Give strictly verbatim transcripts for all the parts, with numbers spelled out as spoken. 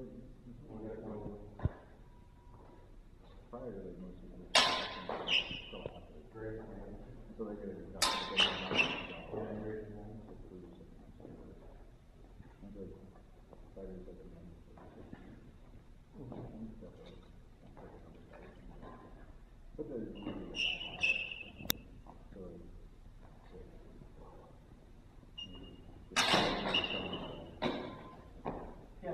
We'll get it going. Prior to like most people still have to. Great. So they get it done. But there's usually so yeah.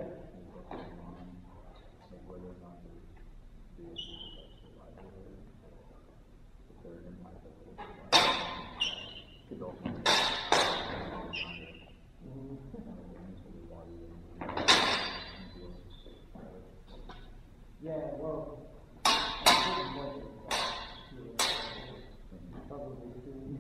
Like whether or not there's the issues of livelihood, if they're in my could also be yeah, well, I think what it was, probably two.